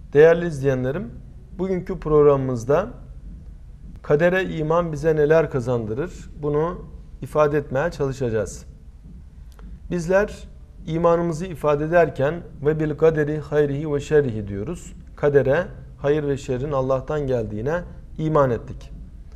Değerli izleyenlerim, bugünkü programımızda kadere iman bize neler kazandırır? Bunu ifade etmeye çalışacağız. Bizler imanımızı ifade ederken ve bil kaderi hayrihi ve şerrihi diyoruz. Kadere, hayır ve şerrin Allah'tan geldiğine iman ettik.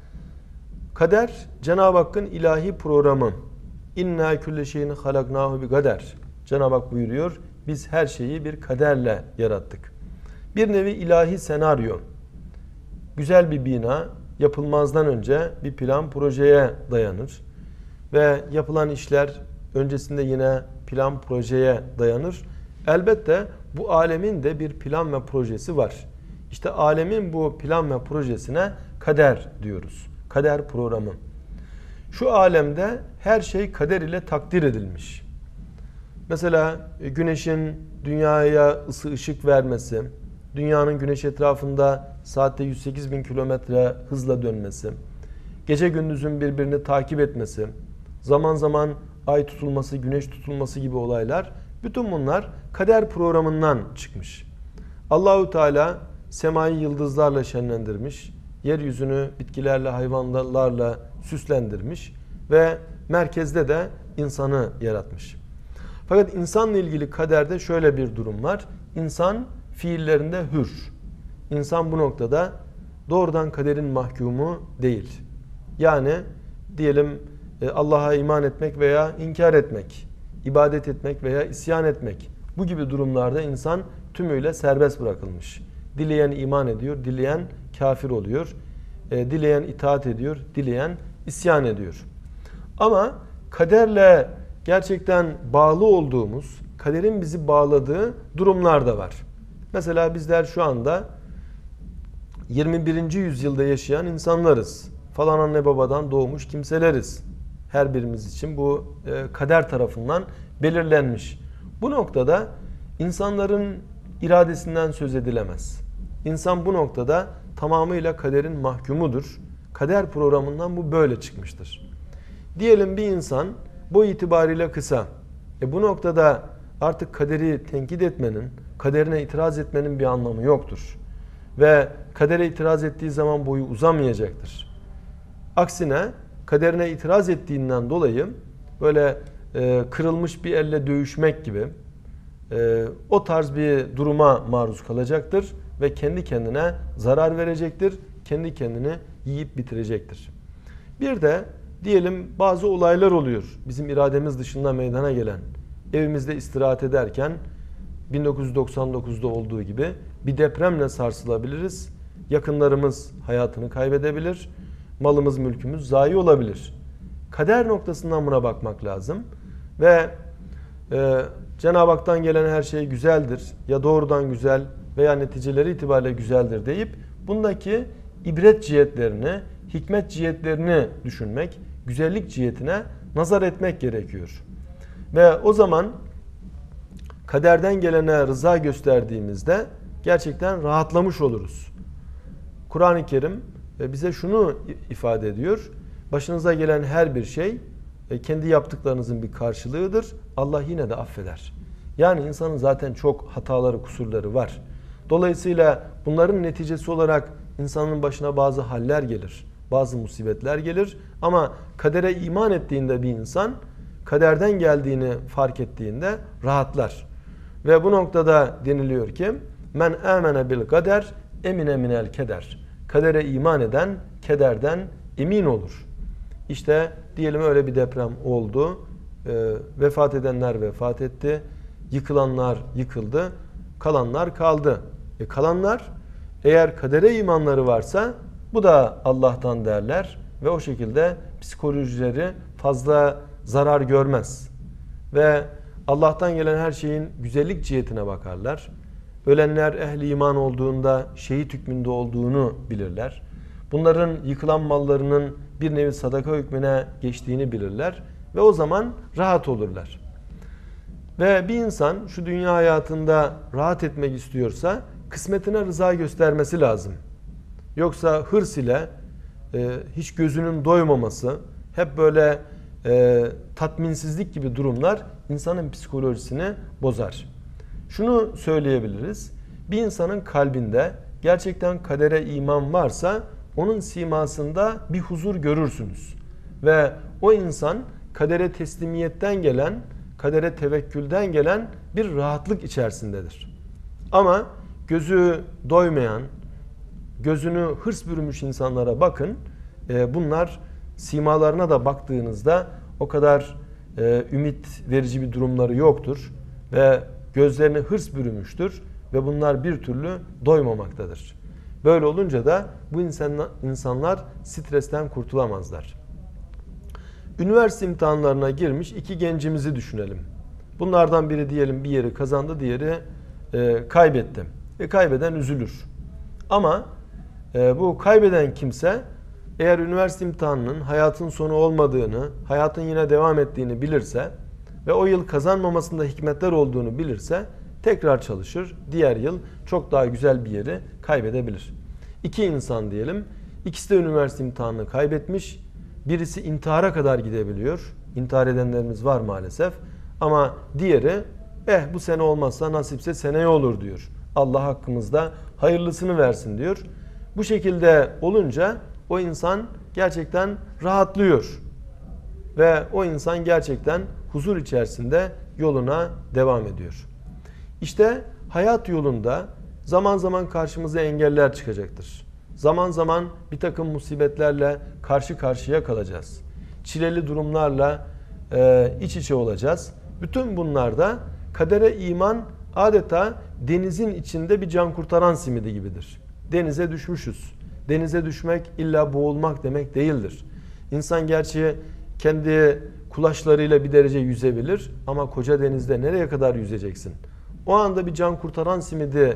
Kader, Cenab-ı Hakk'ın ilahi programı. İnna külle şeyin halaknahu bi kader. Cenab-ı Hak buyuruyor, biz her şeyi bir kaderle yarattık. Bir nevi ilahi senaryo. Güzel bir bina yapılmazdan önce bir plan projeye dayanır. Ve yapılan işler öncesinde yine plan projeye dayanır. Elbette bu alemin de bir plan ve projesi var. İşte alemin bu plan ve projesine kader diyoruz. Kader programı. Şu alemde her şey kader ile takdir edilmiş. Mesela güneşin dünyaya ışık vermesi, dünyanın güneş etrafında saatte 108 bin kilometre hızla dönmesi, gece gündüzün birbirini takip etmesi, zaman zaman ay tutulması, güneş tutulması gibi olaylar, bütün bunlar kader programından çıkmış. Allahu Teala semayı yıldızlarla şenlendirmiş, yeryüzünü bitkilerle, hayvanlarla süslendirmiş ve merkezde de insanı yaratmış. Fakat insanla ilgili kaderde şöyle bir durum var. İnsan fiillerinde hür. İnsan bu noktada doğrudan kaderin mahkumu değil. Yani diyelim Allah'a iman etmek veya inkar etmek, ibadet etmek veya isyan etmek. Bu gibi durumlarda insan tümüyle serbest bırakılmış. Dileyen iman ediyor, dileyen kafir oluyor. Dileyen itaat ediyor, dileyen isyan ediyor. Ama kaderle gerçekten bağlı olduğumuz, kaderin bizi bağladığı durumlar da var. Mesela bizler şu anda 21. yüzyılda yaşayan insanlarız. Falan anne babadan doğmuş kimseleriz. Her birimiz için bu kader tarafından belirlenmiş. Bu noktada insanların iradesinden söz edilemez. İnsan bu noktada tamamıyla kaderin mahkumudur. Kader programından bu böyle çıkmıştır. Diyelim bir insan boy itibariyle kısa. Bu noktada artık kaderi tenkit etmenin, kaderine itiraz etmenin bir anlamı yoktur. Ve kadere itiraz ettiği zaman boyu uzamayacaktır. Aksine kaderine itiraz ettiğinden dolayı böyle kırılmış bir elle dövüşmek gibi o tarz bir duruma maruz kalacaktır ve kendi kendine zarar verecektir, kendi kendini yiyip bitirecektir. Bir de diyelim bazı olaylar oluyor bizim irademiz dışında meydana gelen. Evimizde istirahat ederken 1999'da olduğu gibi bir depremle sarsılabiliriz. Yakınlarımız hayatını kaybedebilir. Malımız, mülkümüz zayi olabilir. Kader noktasından buna bakmak lazım. Ve Cenab-ı Hak'tan gelen her şey güzeldir. Ya doğrudan güzel veya neticeleri itibariyle güzeldir deyip bundaki ibret cihetlerini, hikmet cihetlerini düşünmek, güzellik cihetine nazar etmek gerekiyor. Ve o zaman kaderden gelene rıza gösterdiğimizde gerçekten rahatlamış oluruz. Kur'an-ı Kerim bize şunu ifade ediyor. Başınıza gelen her bir şey kendi yaptıklarınızın bir karşılığıdır. Allah yine de affeder. Yani insanın zaten çok hataları, kusurları var. Dolayısıyla bunların neticesi olarak insanın başına bazı haller gelir. Bazı musibetler gelir. Ama kadere iman ettiğinde bir insan kaderden geldiğini fark ettiğinde rahatlar. Ve bu noktada deniliyor ki men amene bil kader emine minel keder. Kadere iman eden kederden emin olur. İşte diyelim öyle bir deprem oldu. Vefat edenler vefat etti. Yıkılanlar yıkıldı. Kalanlar kaldı. Kalanlar eğer kadere imanları varsa bu da Allah'tan derler ve o şekilde psikolojileri fazla zarar görmez. Ve Allah'tan gelen her şeyin güzellik cihetine bakarlar. Ölenler ehli iman olduğunda şehit hükmünde olduğunu bilirler. Bunların yıkılan mallarının bir nevi sadaka hükmüne geçtiğini bilirler ve o zaman rahat olurlar. Ve bir insan şu dünya hayatında rahat etmek istiyorsa kısmetine rıza göstermesi lazım. Yoksa hırs ile hiç gözünün doymaması, hep böyle tatminsizlik gibi durumlar insanın psikolojisini bozar. Şunu söyleyebiliriz. Bir insanın kalbinde gerçekten kadere iman varsa onun simasında bir huzur görürsünüz. Ve o insan kadere teslimiyetten gelen, kadere tevekkülden gelen bir rahatlık içerisindedir. Ama gözü doymayan, gözünü hırs bürümüş insanlara bakın. Bunlar simalarına da baktığınızda o kadar ümit verici bir durumları yoktur. Ve gözlerini hırs bürümüştür. Ve bunlar bir türlü doymamaktadır. Böyle olunca da bu insanlar stresten kurtulamazlar. Üniversite imtihanlarına girmiş iki gencimizi düşünelim. Bunlardan biri diyelim bir yeri kazandı, diğeri kaybetti. Kaybeden üzülür. Ama bu kaybeden kimse eğer üniversite imtihanının hayatın sonu olmadığını, hayatın yine devam ettiğini bilirse ve o yıl kazanmamasında hikmetler olduğunu bilirse tekrar çalışır. Diğer yıl çok daha güzel bir yeri kaybedebilir. İki insan diyelim. İkisi de üniversite imtihanını kaybetmiş. Birisi intihara kadar gidebiliyor. İntihar edenlerimiz var maalesef. Ama diğeri bu sene olmazsa nasipse seneye olur diyor. Allah hakkımızda hayırlısını versin diyor. Bu şekilde olunca o insan gerçekten rahatlıyor. Ve o insan gerçekten huzur içerisinde yoluna devam ediyor. İşte hayat yolunda zaman zaman karşımıza engeller çıkacaktır. Zaman zaman bir takım musibetlerle karşı karşıya kalacağız. Çileli durumlarla iç içe olacağız. Bütün bunlarda kadere iman adeta denizin içinde bir can kurtaran simidi gibidir. Denize düşmüşüz. Denize düşmek illa boğulmak demek değildir. İnsan gerçi kendi kulaçlarıyla bir derece yüzebilir ama koca denizde nereye kadar yüzeceksin? O anda bir can kurtaran simidi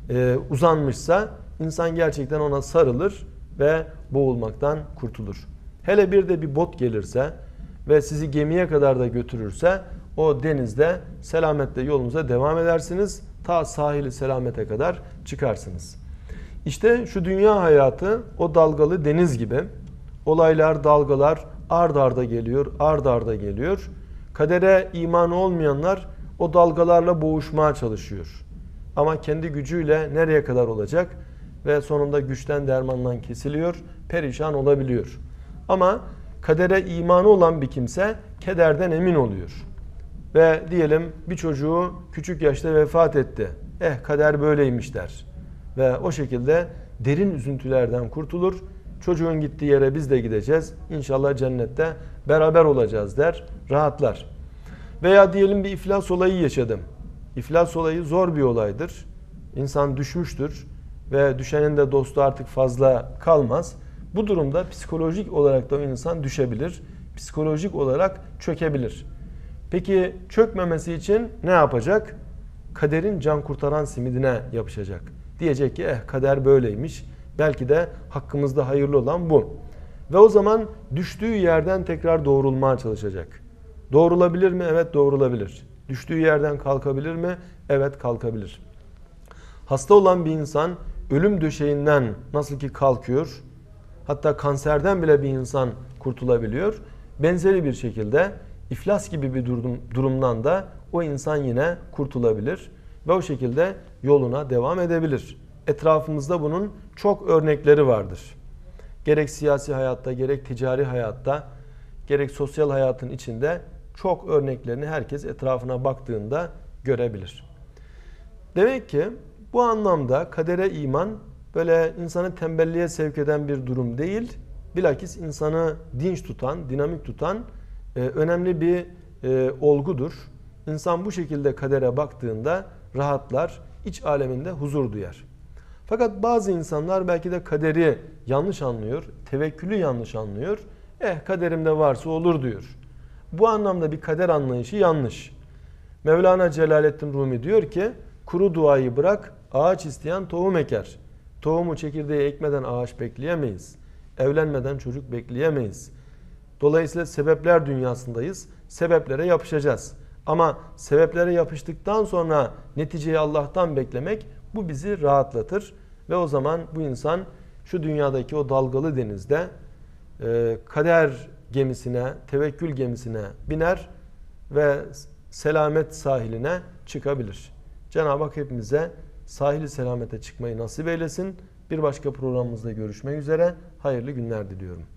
uzanmışsa insan gerçekten ona sarılır ve boğulmaktan kurtulur. Hele bir de bir bot gelirse ve sizi gemiye kadar da götürürse o denizde selametle yolunuza devam edersiniz. Ta sahili selamete kadar çıkarsınız. İşte şu dünya hayatı o dalgalı deniz gibi. Olaylar, dalgalar ard arda geliyor, ard arda geliyor. Kadere imanı olmayanlar o dalgalarla boğuşmaya çalışıyor. Ama kendi gücüyle nereye kadar olacak? Ve sonunda güçten dermandan kesiliyor, perişan olabiliyor. Ama kadere imanı olan bir kimse kederden emin oluyor. Ve diyelim bir çocuğu küçük yaşta vefat etti. Kader böyleymiş der. Ve o şekilde derin üzüntülerden kurtulur. Çocuğun gittiği yere biz de gideceğiz. İnşallah cennette beraber olacağız der. Rahatlar. Veya diyelim bir iflas olayı yaşadım. İflas olayı zor bir olaydır. İnsan düşmüştür ve düşenin de dostu artık fazla kalmaz. Bu durumda psikolojik olarak da o insan düşebilir. Psikolojik olarak çökebilir. Peki çökmemesi için ne yapacak? Kaderin can kurtaran simidine yapışacak. Diyecek ki kader böyleymiş. Belki de hakkımızda hayırlı olan bu. Ve o zaman düştüğü yerden tekrar doğrulmaya çalışacak. Doğrulabilir mi? Evet, doğrulabilir. Düştüğü yerden kalkabilir mi? Evet, kalkabilir. Hasta olan bir insan ölüm döşeğinden nasıl ki kalkıyor, hatta kanserden bile bir insan kurtulabiliyor. Benzeri bir şekilde iflas gibi bir durumdan da o insan yine kurtulabilir ve o şekilde yoluna devam edebilir. Etrafımızda bunun çok örnekleri vardır. Gerek siyasi hayatta, gerek ticari hayatta, gerek sosyal hayatın içinde çok örneklerini herkes etrafına baktığında görebilir. Demek ki bu anlamda kadere iman böyle insanı tembelliğe sevk eden bir durum değil, bilakis insanı dinç tutan, dinamik tutan önemli bir olgudur. İnsan bu şekilde kadere baktığında rahatlar, iç aleminde huzur duyar. Fakat bazı insanlar belki de kaderi yanlış anlıyor, tevekkülü yanlış anlıyor. Kaderimde varsa olur diyor. Bu anlamda bir kader anlayışı yanlış. Mevlana Celaleddin Rumi diyor ki, kuru duayı bırak, ağaç isteyen tohum eker. Tohumu çekirdeği ekmeden ağaç bekleyemeyiz. Evlenmeden çocuk bekleyemeyiz. Dolayısıyla sebepler dünyasındayız. Sebeplere yapışacağız. Ama sebeplere yapıştıktan sonra neticeyi Allah'tan beklemek, bu bizi rahatlatır. Ve o zaman bu insan şu dünyadaki o dalgalı denizde kader gemisine, tevekkül gemisine biner ve selamet sahiline çıkabilir. Cenab-ı Hak hepimize sahili selamete çıkmayı nasip eylesin. Bir başka programımızda görüşmek üzere. Hayırlı günler diliyorum.